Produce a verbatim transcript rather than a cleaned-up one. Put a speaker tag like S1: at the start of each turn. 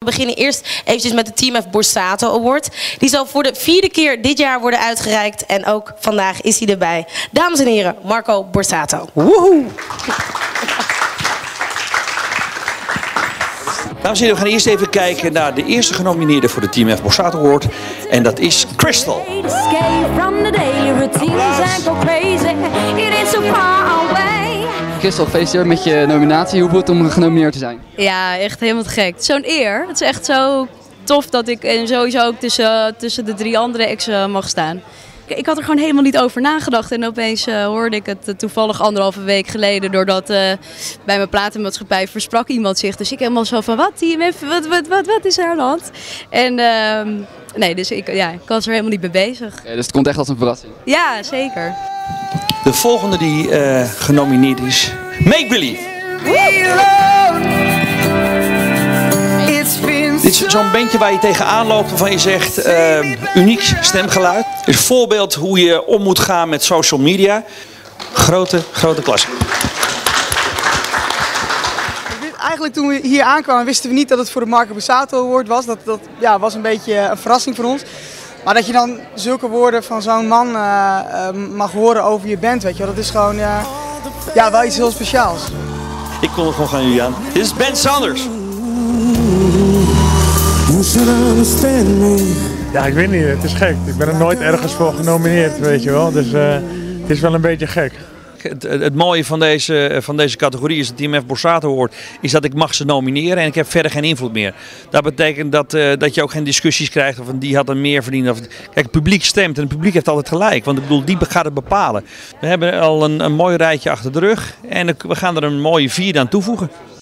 S1: We beginnen eerst eventjes met de Team F Borsato Award. Die zal voor de vierde keer dit jaar worden uitgereikt. En ook vandaag is hij erbij. Dames en heren, Marco Borsato.
S2: Woehoe! Dames en heren, we gaan eerst even kijken naar de eerste genomineerde voor de Team F Borsato Award. En dat is Crystal.
S3: Crystal, gefeliciteerd met je nominatie. Hoe voelt het om genomineerd te zijn?
S4: Ja, echt helemaal te gek. Zo'n eer. Het is echt zo tof dat ik en sowieso ook tussen, tussen de drie andere exen mag staan. Ik had er gewoon helemaal niet over nagedacht en opeens uh, hoorde ik het uh, toevallig anderhalve week geleden doordat uh, bij mijn platenmaatschappij versprak iemand zich. Dus ik helemaal zo van wat, Team F, wat, wat, wat, wat is er aan de hand? En uh, nee, dus ik, ja, ik was er helemaal niet mee bezig.
S3: Ja, dus het komt echt als een verrassing?
S4: Ja, zeker.
S2: De volgende die uh, genomineerd is Make Believe. Dit is zo'n bandje waar je tegenaan loopt waarvan je zegt uh, uniek stemgeluid. Het is een voorbeeld hoe je om moet gaan met social media. Grote, grote klasse.
S5: Eigenlijk toen we hier aankwamen wisten we niet dat het voor de Marco Borsato Award was. Dat, dat ja, was een beetje een verrassing voor ons. Maar dat je dan zulke woorden van zo'n man uh, uh, mag horen over je band, weet je wel, dat is gewoon uh, ja, wel iets heel speciaals.
S2: Ik kon er gewoon gaan jullie aan. Dit is Ben Saunders.
S6: Ja, ik weet niet, het is gek. Ik ben er nooit ergens voor genomineerd, weet je wel. Dus uh, het is wel een beetje gek.
S2: Het, het mooie van deze, van deze categorie is het Team F Borsato Award, is dat ik mag ze nomineren en ik heb verder geen invloed meer. Dat betekent dat, uh, dat je ook geen discussies krijgt of die had er meer verdiend. Of, kijk, het publiek stemt en het publiek heeft altijd gelijk, want ik bedoel, die gaat het bepalen. We hebben al een, een mooi rijtje achter de rug en we gaan er een mooie vierde aan toevoegen.